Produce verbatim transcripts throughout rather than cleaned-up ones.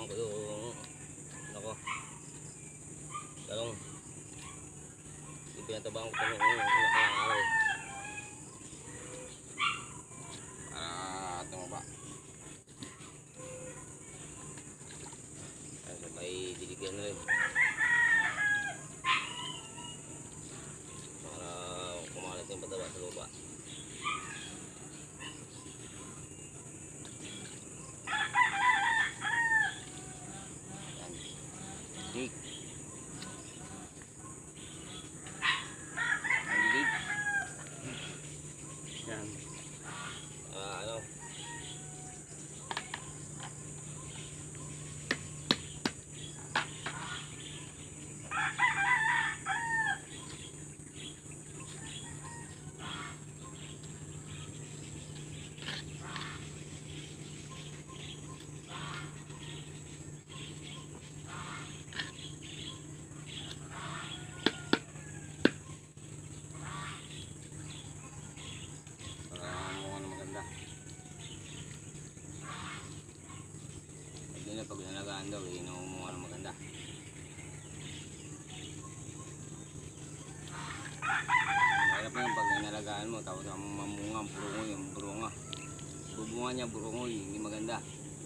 pinatabakan ko yung ano ko, talong. Yung pinatabakan ko talong yung nakang araw para tumaba. Ay, sabay diligyan na rin para kumalat yung pataba sa lupa. Yan, dik dik yan. Ah, ano pag nalagaan daw, eh, naumuha ng maganda. Mahirap na yung pag nalagaan mo, tapos ang mamunga, burungoy, yung burunga. Bubunga niya, burungoy, hindi maganda.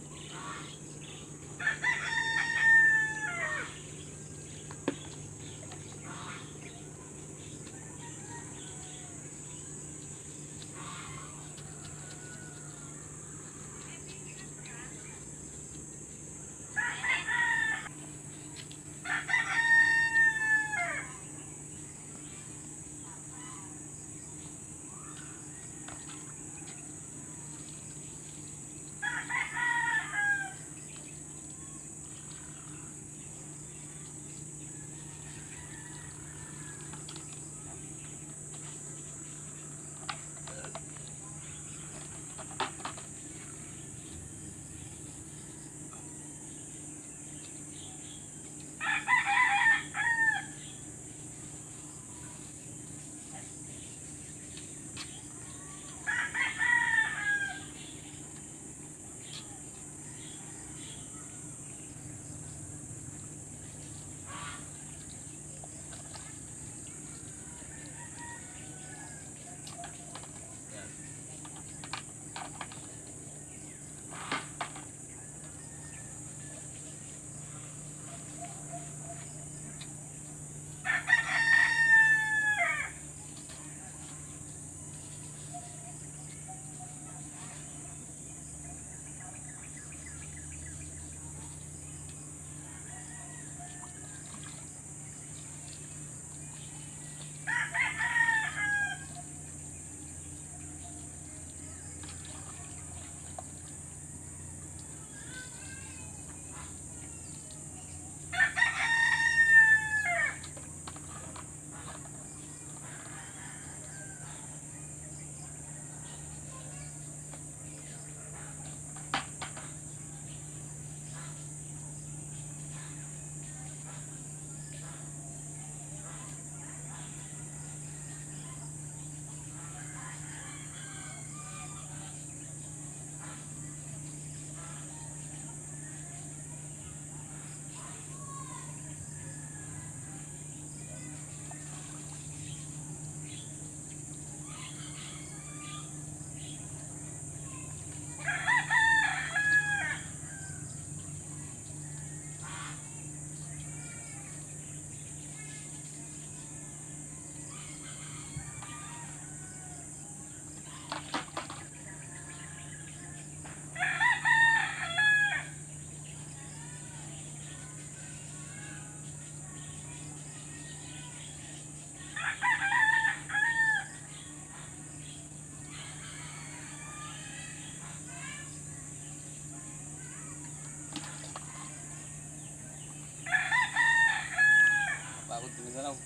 Mindanao.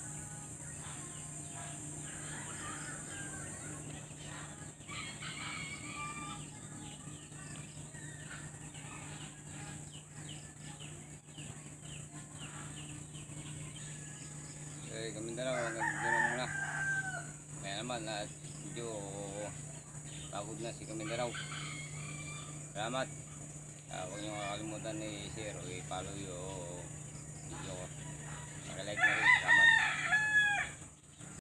Okay, kami Mindanao, hanggang dito na muna. Kaya naman, na medyo pagod na si Mindanao. Salamat. Ah, huwag niyo kakalimutan ni Zero, i-follow yung video ko. Like na rin